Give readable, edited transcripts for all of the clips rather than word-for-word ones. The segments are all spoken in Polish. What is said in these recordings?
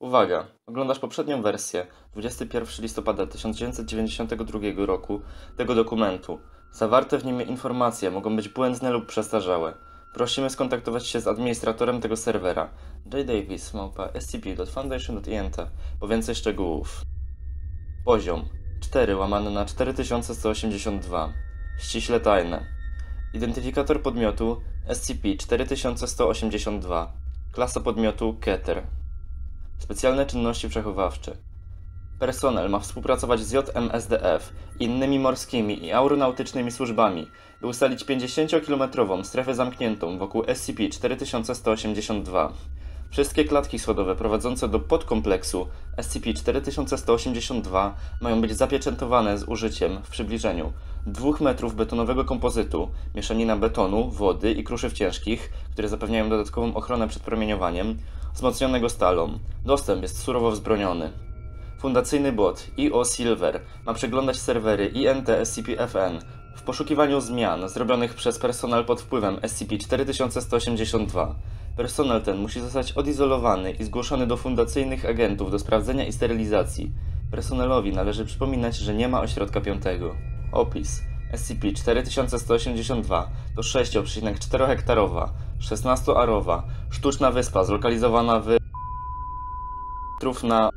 Uwaga! Oglądasz poprzednią wersję, 21 listopada 1992 roku, tego dokumentu. Zawarte w nim informacje mogą być błędne lub przestarzałe. Prosimy skontaktować się z administratorem tego serwera, jdavis@scp.foundation.int, po więcej szczegółów. Poziom 4 łamane na 4182. Ściśle tajne. Identyfikator podmiotu SCP-4182. Klasa podmiotu Keter. Specjalne czynności przechowawcze. Personel ma współpracować z JMSDF, innymi morskimi i aeronautycznymi służbami, by ustalić 50-kilometrową strefę zamkniętą wokół SCP-4182. Wszystkie klatki schodowe prowadzące do podkompleksu SCP-4182 mają być zapieczętowane z użyciem, w przybliżeniu, 2 metrów betonowego kompozytu, mieszanina betonu, wody i kruszyw ciężkich, które zapewniają dodatkową ochronę przed promieniowaniem, wzmocnionego stalą. Dostęp jest surowo wzbroniony. Fundacyjny bot EO Silver ma przeglądać serwery INT SCP-FN w poszukiwaniu zmian zrobionych przez personel pod wpływem SCP-4182. Personel ten musi zostać odizolowany i zgłoszony do fundacyjnych agentów do sprawdzenia i sterylizacji. Personelowi należy przypominać, że nie ma ośrodka piątego. Opis. SCP-4182 to 6,4-hektarowa, 16-arowa, sztuczna wyspa zlokalizowana w na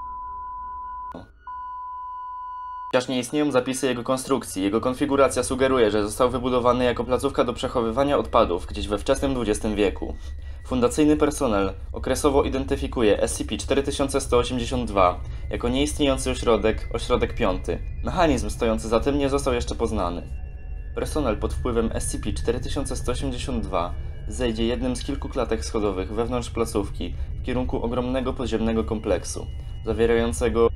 Chociaż nie istnieją zapisy jego konstrukcji, jego konfiguracja sugeruje, że został wybudowany jako placówka do przechowywania odpadów gdzieś we wczesnym XX wieku. Fundacyjny personel okresowo identyfikuje SCP-4182 jako nieistniejący ośrodek piąty. Mechanizm stojący za tym nie został jeszcze poznany. Personel pod wpływem SCP-4182 zejdzie jednym z kilku klatek schodowych wewnątrz placówki w kierunku ogromnego podziemnego kompleksu, zawierającego.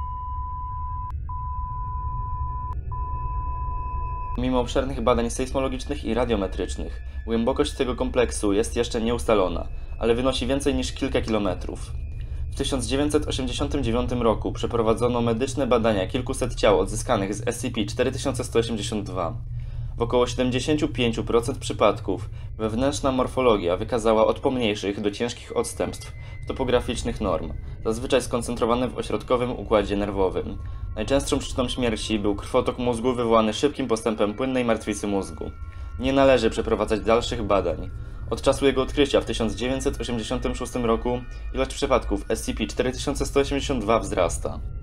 Mimo obszernych badań sejsmologicznych i radiometrycznych, głębokość tego kompleksu jest jeszcze nieustalona, ale wynosi więcej niż kilka kilometrów. W 1989 roku przeprowadzono medyczne badania kilkuset ciał odzyskanych z SCP-4182. W około 75% przypadków wewnętrzna morfologia wykazała od pomniejszych do ciężkich odstępstw topograficznych norm, zazwyczaj skoncentrowane w ośrodkowym układzie nerwowym. Najczęstszą przyczyną śmierci był krwotok mózgu wywołany szybkim postępem płynnej martwicy mózgu. Nie należy przeprowadzać dalszych badań. Od czasu jego odkrycia w 1986 roku ilość przypadków SCP-4182 wzrasta.